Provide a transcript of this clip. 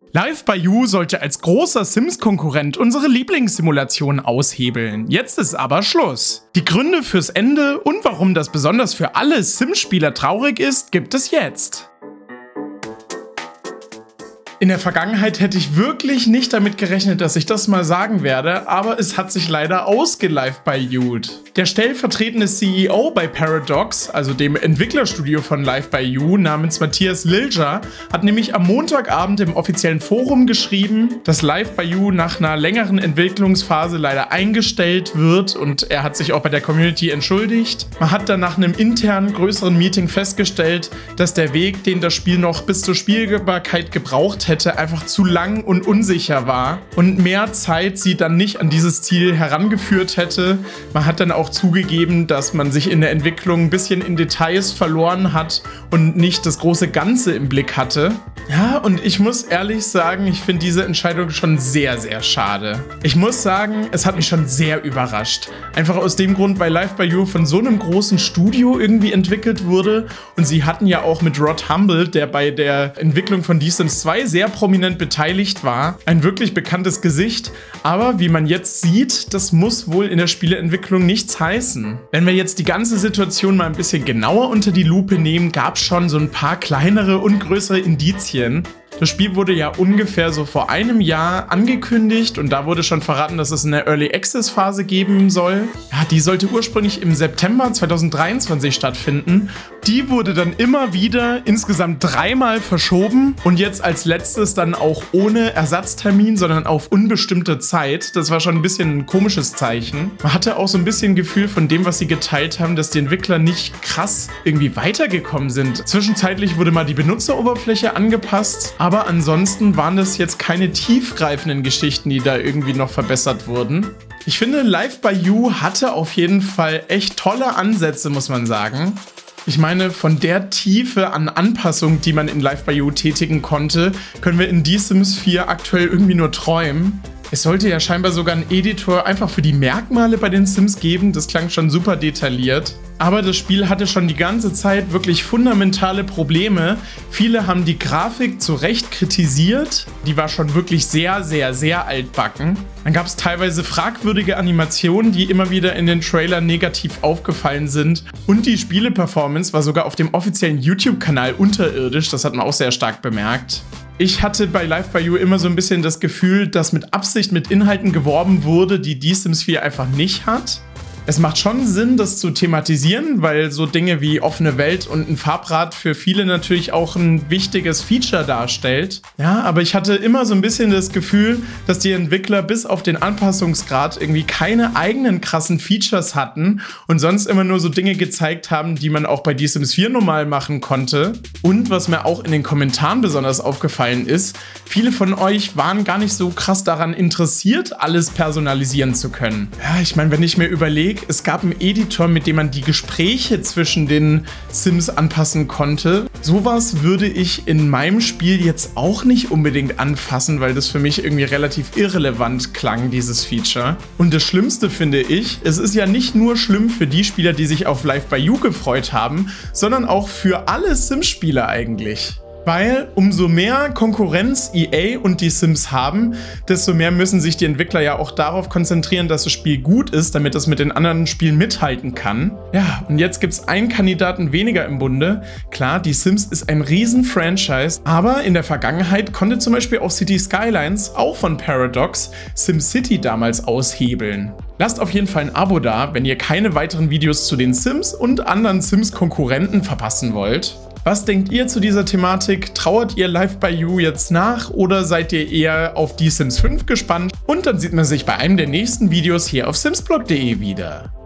Live by You sollte als großer Sims-Konkurrent unsere Lieblingssimulation aushebeln. Jetzt ist aber Schluss. Die Gründe fürs Ende und warum das besonders für alle Sims-Spieler traurig ist, gibt es jetzt. In der Vergangenheit hätte ich wirklich nicht damit gerechnet, dass ich das mal sagen werde, aber es hat sich leider ausgelive by You. Der stellvertretende CEO bei Paradox, also dem Entwicklerstudio von Live by You namens Matthias Lilja, hat nämlich am Montagabend im offiziellen Forum geschrieben, dass Live by You nach einer längeren Entwicklungsphase leider eingestellt wird und er hat sich auch bei der Community entschuldigt. Man hat dann nach einem internen größeren Meeting festgestellt, dass der Weg, den das Spiel noch bis zur Spielbarkeit gebraucht hätte, einfach zu lang und unsicher war und mehr Zeit sie dann nicht an dieses Ziel herangeführt hätte. Man hat dann auch zugegeben, dass man sich in der Entwicklung ein bisschen in Details verloren hat und nicht das große Ganze im Blick hatte. Ja, und ich muss ehrlich sagen, ich finde diese Entscheidung schon sehr, sehr schade. Ich muss sagen, es hat mich schon sehr überrascht. Einfach aus dem Grund, weil Live by You von so einem großen Studio irgendwie entwickelt wurde und sie hatten ja auch mit Rod Humble, der bei der Entwicklung von The Sims 2 sehr prominent beteiligt war, ein wirklich bekanntes Gesicht. Aber wie man jetzt sieht, das muss wohl in der Spieleentwicklung nichts heißen. Wenn wir jetzt die ganze Situation mal ein bisschen genauer unter die Lupe nehmen, gab es schon so ein paar kleinere und größere Indizien. Das Spiel wurde ja ungefähr so vor einem Jahr angekündigt und da wurde schon verraten, dass es eine Early Access Phase geben soll. Ja, die sollte ursprünglich im September 2023 stattfinden. Die wurde dann immer wieder insgesamt 3-mal verschoben und jetzt als letztes dann auch ohne Ersatztermin, sondern auf unbestimmte Zeit. Das war schon ein bisschen ein komisches Zeichen. Man hatte auch so ein bisschen Gefühl von dem, was sie geteilt haben, dass die Entwickler nicht krass irgendwie weitergekommen sind. Zwischenzeitlich wurde mal die Benutzeroberfläche angepasst, aber ansonsten waren das jetzt keine tiefgreifenden Geschichten, die da irgendwie noch verbessert wurden. Ich finde, Live by You hatte auf jeden Fall echt tolle Ansätze, muss man sagen. Ich meine, von der Tiefe an Anpassung, die man in Live by You tätigen konnte, können wir in The Sims 4 aktuell irgendwie nur träumen. Es sollte ja scheinbar sogar einen Editor einfach für die Merkmale bei den Sims geben, das klang schon super detailliert. Aber das Spiel hatte schon die ganze Zeit wirklich fundamentale Probleme. Viele haben die Grafik zu Recht kritisiert. Die war schon wirklich sehr, sehr, sehr altbacken. Dann gab es teilweise fragwürdige Animationen, die immer wieder in den Trailern negativ aufgefallen sind. Und die Spieleperformance war sogar auf dem offiziellen YouTube-Kanal unterirdisch. Das hat man auch sehr stark bemerkt. Ich hatte bei Live by You immer so ein bisschen das Gefühl, dass mit Absicht mit Inhalten geworben wurde, die The Sims 4 einfach nicht hat. Es macht schon Sinn, das zu thematisieren, weil so Dinge wie offene Welt und ein Farbrad für viele natürlich auch ein wichtiges Feature darstellt. Ja, aber ich hatte immer so ein bisschen das Gefühl, dass die Entwickler bis auf den Anpassungsgrad irgendwie keine eigenen krassen Features hatten und sonst immer nur so Dinge gezeigt haben, die man auch bei The Sims 4 normal machen konnte. Und was mir auch in den Kommentaren besonders aufgefallen ist, viele von euch waren gar nicht so krass daran interessiert, alles personalisieren zu können. Ja, ich meine, wenn ich mir überlege, es gab einen Editor, mit dem man die Gespräche zwischen den Sims anpassen konnte. Sowas würde ich in meinem Spiel jetzt auch nicht unbedingt anfassen, weil das für mich irgendwie relativ irrelevant klang, dieses Feature. Und das Schlimmste finde ich, es ist ja nicht nur schlimm für die Spieler, die sich auf Live by You gefreut haben, sondern auch für alle Sims-Spieler eigentlich. Weil umso mehr Konkurrenz EA und die Sims haben, desto mehr müssen sich die Entwickler ja auch darauf konzentrieren, dass das Spiel gut ist, damit es mit den anderen Spielen mithalten kann. Ja, und jetzt gibt es einen Kandidaten weniger im Bunde. Klar, die Sims ist ein Riesen-Franchise, aber in der Vergangenheit konnte zum Beispiel auch City Skylines, auch von Paradox, SimCity damals aushebeln. Lasst auf jeden Fall ein Abo da, wenn ihr keine weiteren Videos zu den Sims und anderen Sims-Konkurrenten verpassen wollt. Was denkt ihr zu dieser Thematik? Trauert ihr Live by You jetzt nach oder seid ihr eher auf The Sims 5 gespannt? Und dann sieht man sich bei einem der nächsten Videos hier auf simsblog.de wieder.